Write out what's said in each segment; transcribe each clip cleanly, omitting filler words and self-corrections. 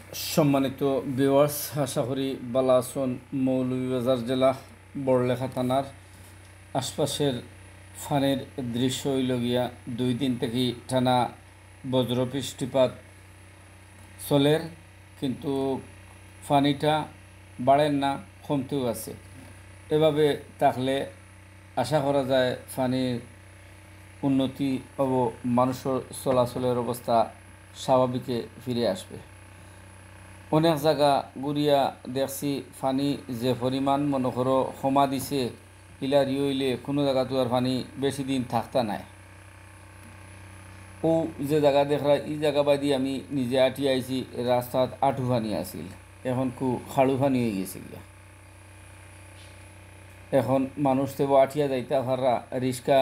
সম্মানিত ভিউয়ার্স, আশা করি ভালো আছেন। মৌলভীবাজার জেলা বড়লেখা থানার আশপাশের ফানের দৃশ্য হইল গিয়া 2 দিন থেকে টানা বজ্র বৃষ্টিপাত চলের, কিন্তু ফানিটা বাড়েন না, কমতেও আছে। এভাবে থাকলে আশা করা যায় ফানির উন্নতি ও মানুষের চলাচলের অবস্থা স্বাভাবিকে ফিরে আসবে। অনেক জায়গা ঘুরিয়া দেখছি পানি যে পরিমাণ মনে করো ক্ষমা দিছে, ইলারি হইলে কোনো জায়গাতো আর পানি বেশি দিন থাকতা নাই। ও যে জায়গা দেখরা এই জায়গা বাদি আমি নিজে আটি আইছি, রাস্তাত আঁঠু পানি আছিল, এখন খাড়ু পানি হয়ে গেছে গিয়া। এখন মানুষ তো আঠিয়া যাইতে পারা, রিক্সা,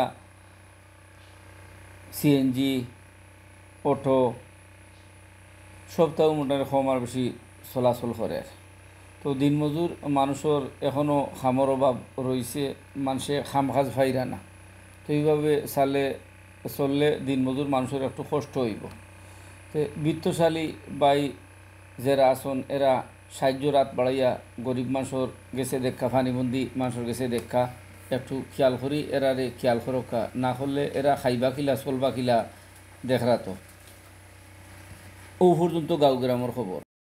সিএনজি, অটো সবটাও মোটামুটি কম আর বেশি চলাচল করে। তো দিনমজুর মানুষের এখনও খামর অভাব রয়েছে, মানুষে খাম কাজ পাইরা না। তো এইভাবে চললে দিনমজুর মানুষের একটু কষ্ট হইব। তো বৃত্তশালী বাই যারা আসন এরা সাহায্য রাত বাড়াইয়া গরিব মানুষের গেছে দেখা, ফানিবন্দি মানুষের গেছে দেখা একটু খেয়াল করি, এরারে খেয়াল করকা না করলে এরা খাইবা কিলা চলবা কিলা দেখরা। তো ও পর্যন্ত গাঁও গ্রামের খবর।